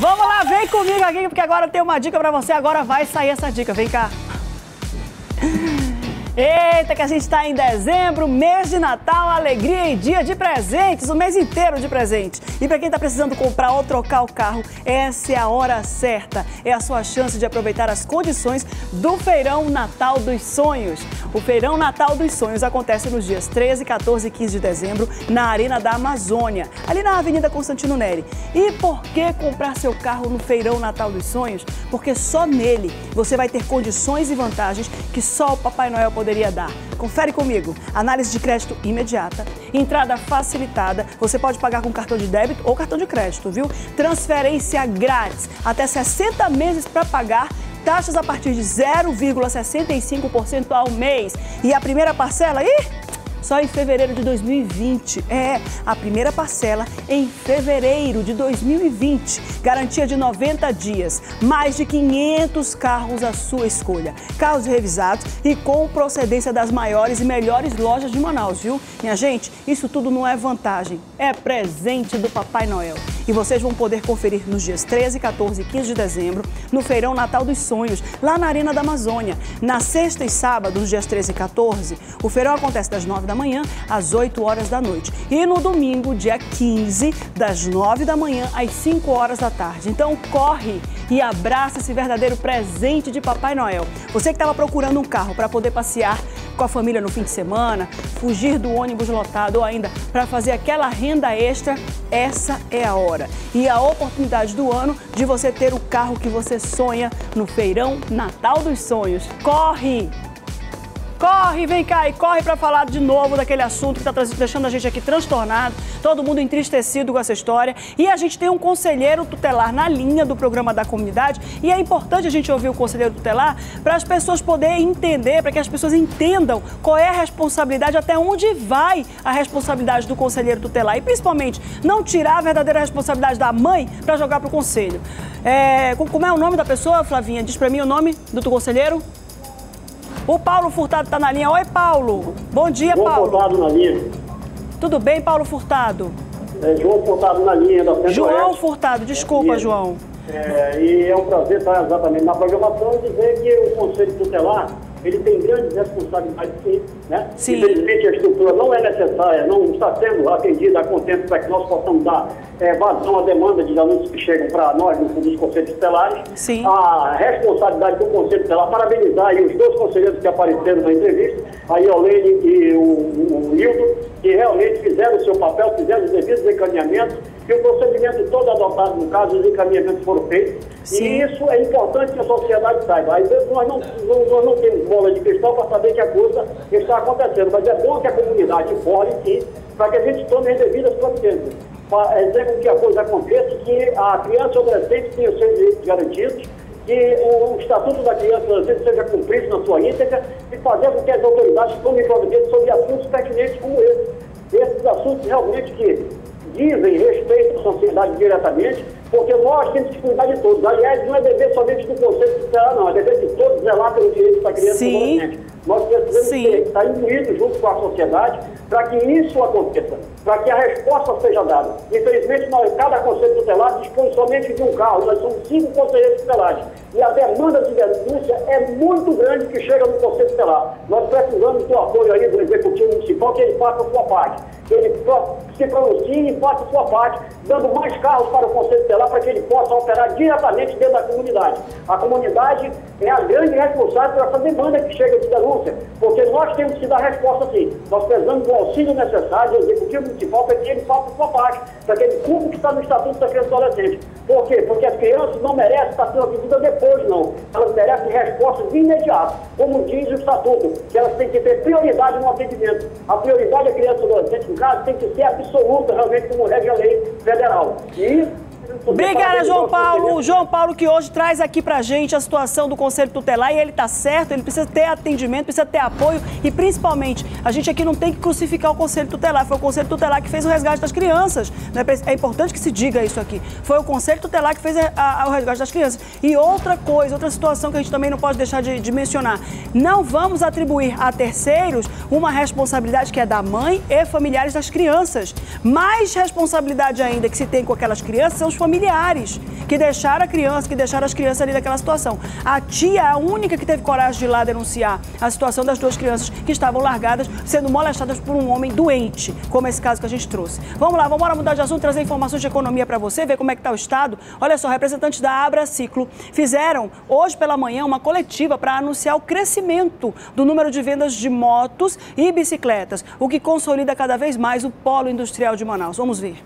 Vamos lá, vem comigo aqui, porque agora tem uma dica pra você. Agora vai sair essa dica, vem cá. Eita, que a gente está em dezembro, mês de Natal, alegria e dia de presentes, o mês inteiro de presentes. E para quem está precisando comprar ou trocar o carro, essa é a hora certa. É a sua chance de aproveitar as condições do Feirão Natal dos Sonhos. O Feirão Natal dos Sonhos acontece nos dias 13, 14 e 15 de dezembro, na Arena da Amazônia, ali na Avenida Constantino Neri. E por que comprar seu carro no Feirão Natal dos Sonhos? Porque só nele você vai ter condições e vantagens que só o Papai Noel poderia dar. Confere comigo. Análise de crédito imediata, entrada facilitada, você pode pagar com cartão de débito ou cartão de crédito, viu? Transferência grátis, até 60 meses para pagar, taxas a partir de 0,65% ao mês. E a primeira parcela, só em fevereiro de 2020. A primeira parcela em fevereiro de 2020. Garantia de 90 dias. Mais de 500 carros à sua escolha. Carros revisados e com procedência das maiores e melhores lojas de Manaus, viu? Minha gente, isso tudo não é vantagem, é presente do Papai Noel. E vocês vão poder conferir nos dias 13, 14 e 15 de dezembro, no Feirão Natal dos Sonhos, lá na Arena da Amazônia. Na sexta e sábado, nos dias 13 e 14, o feirão acontece das 9 da manhã às 8 horas da noite. E no domingo, dia 15, das 9 da manhã às 5 horas da tarde. Então corre e abraça esse verdadeiro presente de Papai Noel. Você que estava procurando um carro para poder passear com a família no fim de semana, fugir do ônibus lotado ou ainda para fazer aquela renda extra, essa é a hora. E a oportunidade do ano de você ter o carro que você sonha no Feirão Natal dos Sonhos. Corre! Corre, vem cá e corre para falar de novo daquele assunto que está deixando a gente aqui transtornado, todo mundo entristecido com essa história. E a gente tem um conselheiro tutelar na linha do programa da comunidade e é importante a gente ouvir o conselheiro tutelar para as pessoas poderem entender, para que as pessoas entendam qual é a responsabilidade, até onde vai a responsabilidade do conselheiro tutelar e principalmente não tirar a verdadeira responsabilidade da mãe para jogar para o conselho. Como é o nome da pessoa, Flavinha? Diz para mim o nome do conselheiro. O Paulo Furtado está na linha. Oi, Paulo. Bom dia, Paulo. João Furtado na linha. Tudo bem, Paulo Furtado? João Furtado na linha da Centro-Oeste. João Furtado, desculpa, João. E é um prazer estar exatamente na programação e dizer que o Conselho Tutelar, ele tem grandes responsabilidades, sim, né? Sim. Infelizmente, a estrutura não é necessária, não está sendo atendida a contento para que nós possamos dar vazão à demanda de anúncios que chegam para nós nos Conselhos Tutelares. Sim. A responsabilidade do Conselho Tutelar, parabenizar aí os dois conselheiros que apareceram na entrevista, a Iolene e o Hildo, que realmente fizeram o seu papel, fizeram os devidos encaminhamentos, e o procedimento todo adotado, no caso, os encaminhamentos foram feitos. Sim. E isso é importante que a sociedade saiba. Às vezes nós não temos bola de cristal para saber que a coisa está acontecendo, mas é bom que a comunidade informe, sim, para que a gente tome as devidas providências. Para dizer com que a coisa aconteça, que a criança e o adolescente tenham seus direitos garantidos, que o Estatuto da Criança às vezes seja cumprido na sua íntegra e fazer com que as autoridades tomem providências sobre assuntos pertinentes como esse. Esses assuntos realmente que dizem respeito à sociedade diretamente, porque nós temos que cuidar de todos. Aliás, não é dever somente do Conselho Tutelar, não, é dever de todos zelar pelos direitos da criança e do adolescente. Nós precisamos estar incluídos junto com a sociedade para que isso aconteça, para que a resposta seja dada. Infelizmente, cada Conselho Tutelar dispõe somente de um carro, nós somos 5 conselheiros tutelares. E a demanda de denúncia é muito grande que chega no Conselho Tutelar. Nós precisamos do apoio aí do Executivo Municipal, que ele faça a sua parte, que ele se pronuncie e faça a sua parte, dando mais carros para o Conselho Tutelar para que ele possa operar diretamente dentro da comunidade. A comunidade é a grande responsável por essa demanda que chega de denúncia, porque nós temos que dar resposta sim. Nós precisamos do auxílio necessário do Executivo Municipal para que ele faça a sua parte, para que ele cumpra o que está no Estatuto da Criança e do Adolescente. Por quê? Porque as crianças não merecem estar sendo atendidas depois, não. Elas merecem respostas imediatas, como diz o Estatuto, que elas têm que ter prioridade no atendimento. A prioridade da criança e do adolescente, no caso, tem que ser absoluta, realmente, como rege a lei federal. E obrigada, João Paulo. O João Paulo que hoje traz aqui pra gente a situação do Conselho Tutelar e ele tá certo, ele precisa ter atendimento, precisa ter apoio e principalmente, a gente aqui não tem que crucificar o Conselho Tutelar, foi o Conselho Tutelar que fez o resgate das crianças, né? É importante que se diga isso aqui, foi o Conselho Tutelar que fez o resgate das crianças. E outra coisa, outra situação que a gente também não pode deixar de mencionar, não vamos atribuir a terceiros uma responsabilidade que é da mãe e familiares das crianças. Mais responsabilidade ainda que se tem com aquelas crianças são os familiares familiares que deixaram as crianças ali daquela situação. A tia é a única que teve coragem de ir lá denunciar a situação das duas crianças que estavam largadas, sendo molestadas por um homem doente, como esse caso que a gente trouxe. Vamos lá, vamos mudar de assunto, trazer informações de economia para você, ver como é que está o estado. Olha só, representantes da Abraciclo fizeram hoje pela manhã uma coletiva para anunciar o crescimento do número de vendas de motos e bicicletas, o que consolida cada vez mais o polo industrial de Manaus. Vamos ver.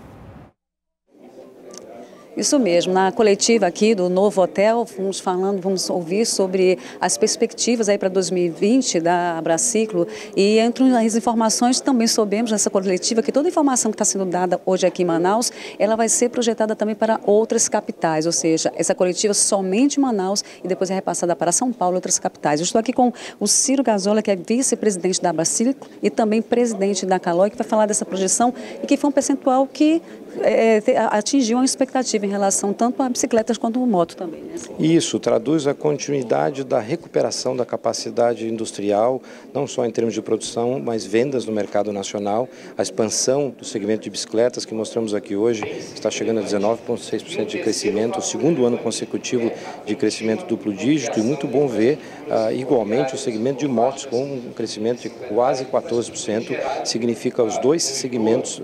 Isso mesmo, na coletiva aqui do Novo Hotel, vamos ouvir sobre as perspectivas aí para 2020 da Abraciclo, e entre as informações também soubemos nessa coletiva que toda a informação que está sendo dada hoje aqui em Manaus, ela vai ser projetada também para outras capitais, ou seja, essa coletiva somente em Manaus e depois é repassada para São Paulo e outras capitais. Eu estou aqui com o Ciro Gazola, que é vice-presidente da Abraciclo e também presidente da Caloi, que vai falar dessa projeção e que foi um percentual que atingiu uma expectativa em relação tanto a bicicletas quanto a moto também, né? Isso traduz a continuidade da recuperação da capacidade industrial, não só em termos de produção, mas vendas no mercado nacional. A expansão do segmento de bicicletas que mostramos aqui hoje está chegando a 19,6% de crescimento, o segundo ano consecutivo de crescimento duplo dígito, e muito bom ver igualmente o segmento de motos com um crescimento de quase 14%, significa os dois segmentos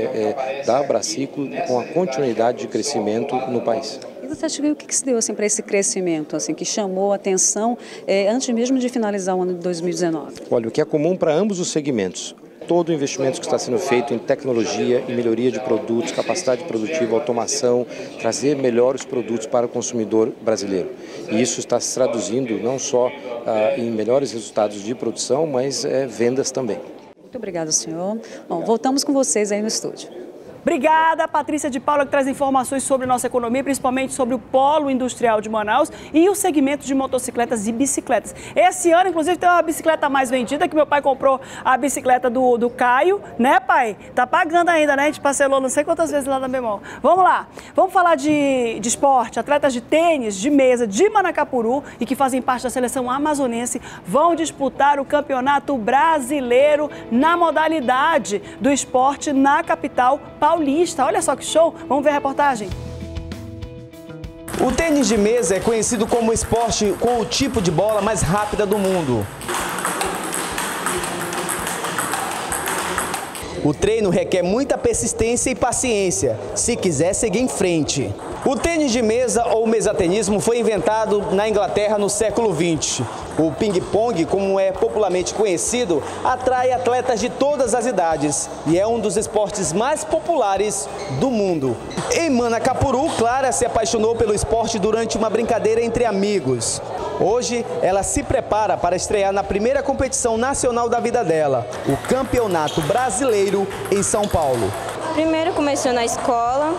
da Abraciclo com a continuidade de crescimento no país. E você acha que o que se deu assim, para esse crescimento, assim, que chamou a atenção antes mesmo de finalizar o ano de 2019? Olha, o que é comum para ambos os segmentos, todo o investimento que está sendo feito em tecnologia e melhoria de produtos, capacidade produtiva, automação, trazer melhores produtos para o consumidor brasileiro. E isso está se traduzindo não só em melhores resultados de produção, mas vendas também. Muito obrigada, senhor. Bom, voltamos com vocês aí no estúdio. Obrigada, Patrícia de Paula, que traz informações sobre nossa economia, principalmente sobre o polo industrial de Manaus e o segmento de motocicletas e bicicletas. Esse ano, inclusive, tem uma bicicleta mais vendida, que meu pai comprou a bicicleta do Caio, né, pai? Tá pagando ainda, né? A gente parcelou não sei quantas vezes lá na Bemol. Vamos lá, vamos falar de esporte. Atletas de tênis, de mesa, de Manacapuru e que fazem parte da seleção amazonense vão disputar o Campeonato Brasileiro na modalidade do esporte na capital paulista. Olha só que show! Vamos ver a reportagem. O tênis de mesa é conhecido como o esporte com o tipo de bola mais rápida do mundo. O treino requer muita persistência e paciência, se quiser seguir em frente. O tênis de mesa ou mesatenismo foi inventado na Inglaterra no século XX. O ping-pong, como é popularmente conhecido, atrai atletas de todas as idades e é um dos esportes mais populares do mundo. Em Manacapuru, Clara se apaixonou pelo esporte durante uma brincadeira entre amigos. Hoje, ela se prepara para estrear na primeira competição nacional da vida dela, o Campeonato Brasileiro em São Paulo. Primeiro começou na escola,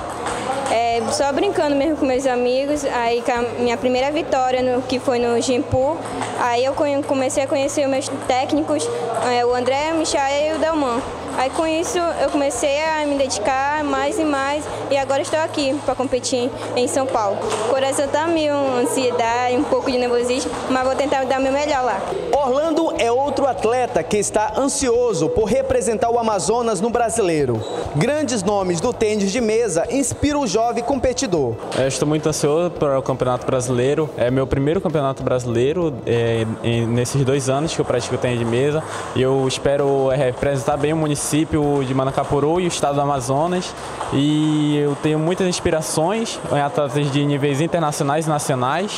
só brincando mesmo com meus amigos, aí com a minha primeira vitória, que foi no Jimpu, aí eu comecei a conhecer os meus técnicos, o André, o Michael e o Delman. Aí com isso eu comecei a me dedicar mais e mais e agora estou aqui para competir em São Paulo. O coração está mil, ansiedade, um pouco de nervosismo, mas vou tentar dar o meu melhor lá. Orlando é outro atleta que está ansioso por representar o Amazonas no Brasileiro. Grandes nomes do tênis de mesa inspiram o jovem competidor. Estou muito ansioso para o Campeonato Brasileiro. É meu primeiro Campeonato Brasileiro nesses 2 anos que eu pratico tênis de mesa e eu espero representar bem o município de Manacapuru e o estado do Amazonas, e eu tenho muitas inspirações em atletas de níveis internacionais e nacionais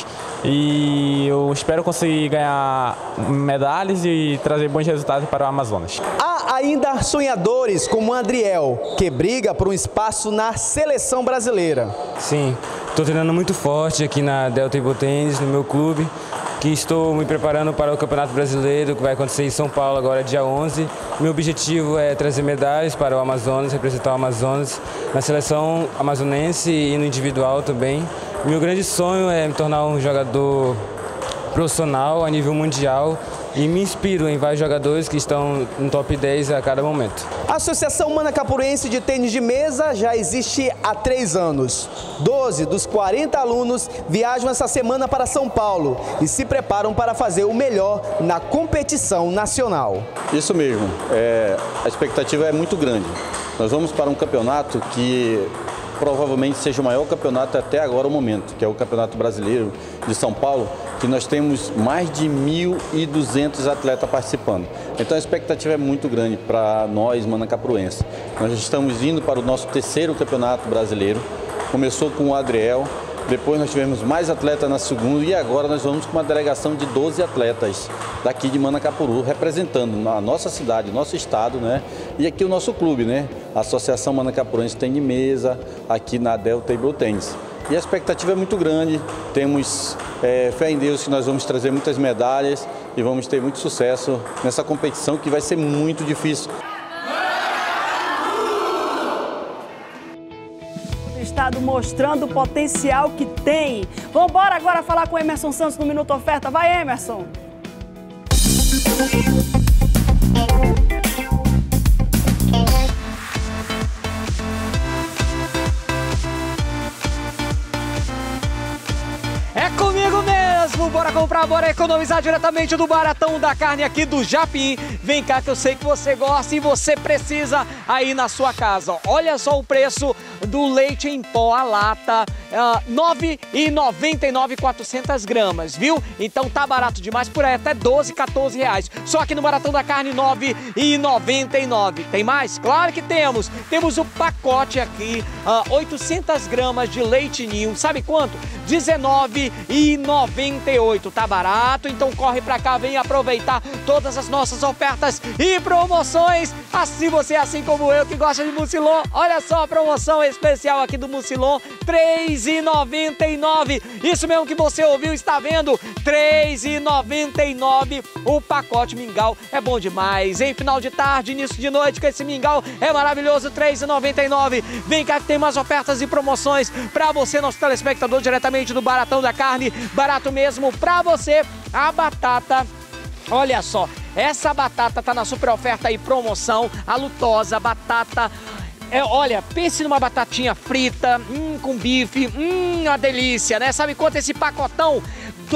e eu espero conseguir ganhar medalhas e trazer bons resultados para o Amazonas. Há ainda sonhadores como o Adriel, que briga por um espaço na seleção brasileira. Sim, estou treinando muito forte aqui na Delta Table Tennis, no meu clube, que estou me preparando para o Campeonato Brasileiro, que vai acontecer em São Paulo agora, dia 11. Meu objetivo é trazer medalhas para o Amazonas, representar o Amazonas na seleção amazonense e no individual também. Meu grande sonho é me tornar um jogador profissional a nível mundial e me inspiro em vários jogadores que estão no top 10 a cada momento. A Associação Manacapurense de Tênis de Mesa já existe há 3 anos. 12 dos 40 alunos viajam essa semana para São Paulo e se preparam para fazer o melhor na competição nacional. Isso mesmo, a expectativa é muito grande. Nós vamos para um campeonato que provavelmente seja o maior campeonato até agora o momento, que é o Campeonato Brasileiro de São Paulo, que nós temos mais de 1.200 atletas participando. Então a expectativa é muito grande para nós, manacapuruenses. Nós estamos indo para o nosso terceiro Campeonato Brasileiro, começou com o Adriel, depois nós tivemos mais atletas na segunda e agora nós vamos com uma delegação de 12 atletas daqui de Manacapuru, representando a nossa cidade, nosso estado, né? E aqui o nosso clube, né? A Associação Manacapuruense Tênis de Mesa, aqui na Del Table Tennis. E a expectativa é muito grande, temos fé em Deus que nós vamos trazer muitas medalhas e vamos ter muito sucesso nessa competição que vai ser muito difícil. Estado mostrando o potencial que tem. Vamos embora agora falar com o Emerson Santos no Minuto Oferta. Vai, Emerson! É comigo mesmo, bora comprar, bora economizar diretamente do Baratão da Carne aqui do Japim. Vem cá que eu sei que você gosta e você precisa aí na sua casa. Olha só o preço do leite em pó, a lata, R$ 9,99 400 gramas, viu? Então tá barato demais, por aí até 12, 14 reais. Só que no Baratão da Carne, R$ 9,99. Tem mais? Claro que temos. Temos o pacote aqui, 800 gramas de leite ninho, sabe quanto? R$ 19,98. Tá barato? Então corre pra cá, vem aproveitar todas as nossas ofertas e promoções. Assim você, assim como eu, que gosta de mucilon, olha só a promoção especial aqui do mucilon, R$ 3,99. Isso mesmo que você ouviu, está vendo? R$ 3,99 o pacote mingau. É bom demais, em final de tarde, início de noite, com esse mingau é maravilhoso, R$ 3,99. Vem cá que tem mais ofertas e promoções para você, nosso telespectador, diretamente do Baratão da Carne. Barato mesmo para você. A batata, olha só, essa batata tá na super oferta e promoção, a lutosa, batata... olha, pense numa batatinha frita, com bife, uma delícia, né? Sabe quanto esse pacotão? R$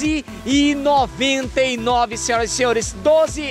12,99, senhoras e senhores, R$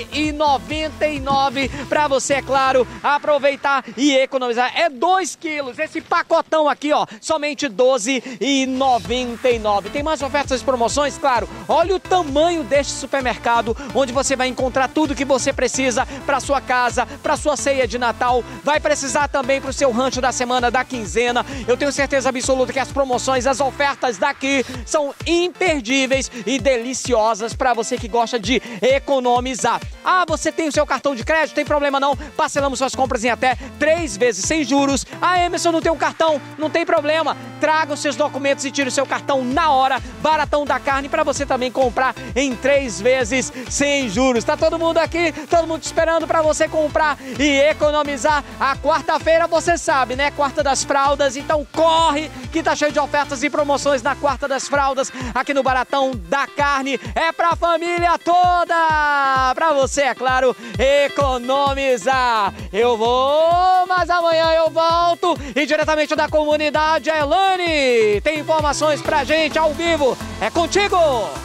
12,99 para você, é claro, aproveitar e economizar. É 2 quilos, esse pacotão aqui, ó, somente R$ 12,99. Tem mais ofertas e promoções, claro. Olha o tamanho deste supermercado, onde você vai encontrar tudo que você precisa para sua casa, para sua ceia de Natal. Vai precisar também para o seu rancho da semana, da quinzena. Eu tenho certeza absoluta que as promoções, as ofertas daqui são imperdíveis e deliciosas para você que gosta de economizar. Ah, você tem o seu cartão de crédito? Tem problema não, parcelamos suas compras em até 3 vezes sem juros. Ah, Emerson, não tem um cartão? Não tem problema, traga os seus documentos e tire o seu cartão na hora. Baratão da Carne para você também comprar em 3 vezes sem juros. Tá todo mundo aqui, todo mundo esperando para você comprar e economizar. A quarta-feira você sabe, né? Quarta das fraldas, então corre que tá cheio de ofertas e promoções na Quarta das Fraldas aqui no Baratão da Carne. É pra família toda, pra você, é claro, economizar. Eu vou, mas amanhã eu volto e diretamente da comunidade, a Elane tem informações pra gente ao vivo. É contigo!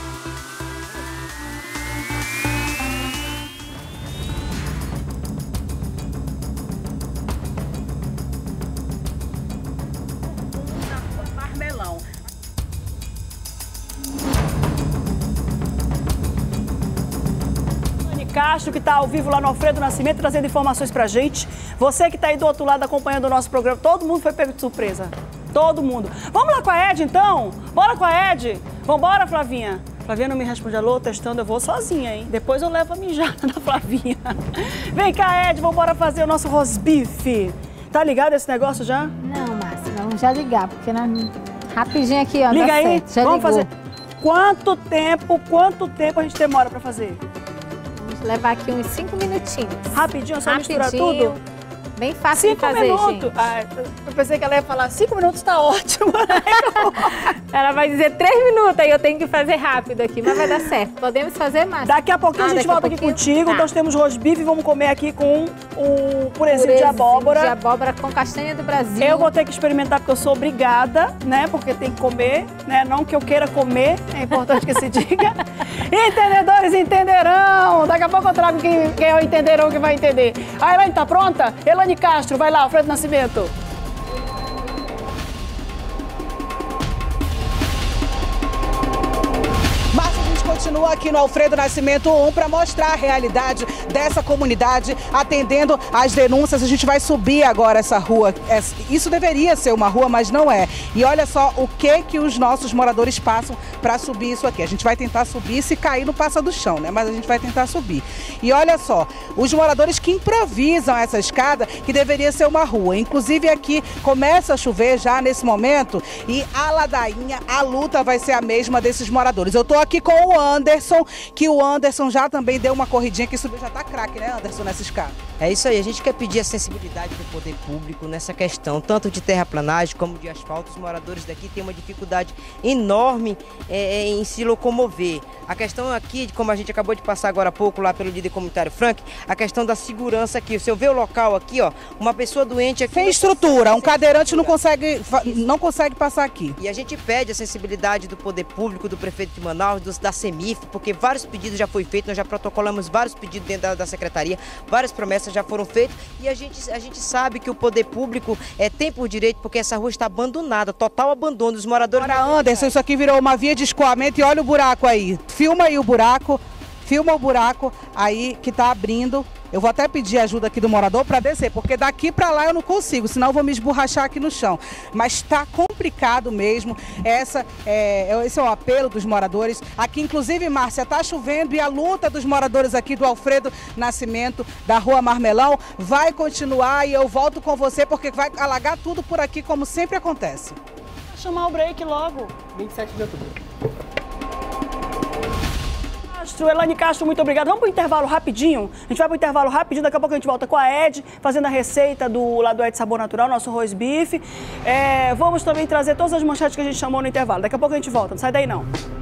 Castro, que está ao vivo lá no Alfredo Nascimento, trazendo informações pra gente. Você que está aí do outro lado acompanhando o nosso programa, todo mundo foi pego de surpresa. Todo mundo. Vamos lá com a Ed, então? Bora com a Ed? Vambora, Flavinha? Flavinha não me responde alô, testando, eu vou sozinha, hein? Depois eu levo a mijada da Flavinha. Vem cá, Ed, vambora fazer o nosso rosbife. Tá ligado esse negócio já? Não, Márcia, vamos já ligar, porque rapidinho aqui, ó. Liga aí, certo. Já vamos ligou. fazer. Quanto tempo a gente demora pra fazer? Levar aqui uns 5 minutinhos. Rapidinho, só misturar tudo? Bem fácil de fazer, 5 minutos. gente. Ah, eu pensei que ela ia falar 5 minutos, tá ótimo. Ela vai dizer 3 minutos, aí eu tenho que fazer rápido aqui, mas vai dar certo. Podemos fazer mais. Daqui a pouquinho a gente volta aqui contigo. Tá. Nós temos rosbife e vamos comer aqui com o purezinho de abóbora. De abóbora com castanha do Brasil. Eu vou ter que experimentar porque eu sou obrigada, né? Porque tem que comer, né? Não que eu queira comer, é importante que se diga. Entendedores entenderão. Daqui a pouco eu trago quem é o entenderão que vai entender. A Elaine tá pronta? Elaine Castro, vai lá, Alfredo Nascimento. continua aqui no Alfredo Nascimento 1 para mostrar a realidade dessa comunidade, atendendo às denúncias. A gente vai subir agora essa rua. Isso deveria ser uma rua, mas não é. E olha só o que os nossos moradores passam para subir isso aqui. A gente vai tentar subir, se cair não passa do chão, né? Mas a gente vai tentar subir. E olha só, os moradores que improvisam essa escada, que deveria ser uma rua. Inclusive aqui começa a chover já nesse momento e a ladainha, a luta vai ser a mesma desses moradores. Eu tô aqui com o Anderson, que o Anderson já também deu uma corridinha que subiu, já tá craque, né, Anderson, nessa escada? É isso aí, a gente quer pedir a sensibilidade do poder público nessa questão, tanto de terraplanagem como de asfalto. Os moradores daqui têm uma dificuldade enorme em se locomover. A questão aqui, como a gente acabou de passar agora há pouco lá pelo líder comunitário Frank, a questão da segurança aqui. Se eu ver o local aqui, ó, uma pessoa doente aqui... Sem estrutura, um cadeirante não consegue passar aqui. E a gente pede a sensibilidade do poder público, do prefeito de Manaus, da CEMIF, porque vários pedidos já foram feitos, nós já protocolamos vários pedidos dentro da secretaria, várias promessas já foram feitas e a gente sabe que o poder público tem por direito, porque essa rua está abandonada, total abandono dos moradores. Agora, Anderson, isso aqui virou uma via de escoamento e olha o buraco aí. Filma aí o buraco, filma o buraco aí que está abrindo. Eu vou até pedir ajuda aqui do morador para descer, porque daqui para lá eu não consigo, senão eu vou me esborrachar aqui no chão. Mas está complicado mesmo, esse é o apelo dos moradores. Aqui, inclusive, Márcia, está chovendo e a luta dos moradores aqui do Alfredo Nascimento, da Rua Marmelão, vai continuar e eu volto com você, porque vai alagar tudo por aqui, como sempre acontece. Vou chamar o break logo. 27 de outubro. Elane Castro, muito obrigada. Vamos para o intervalo rapidinho? A gente vai para o intervalo rapidinho, daqui a pouco a gente volta com a Ed, fazendo a receita lá do Ed Sabor Natural, nosso roast beef. Vamos também trazer todas as manchetes que a gente chamou no intervalo. Daqui a pouco a gente volta, não sai daí não.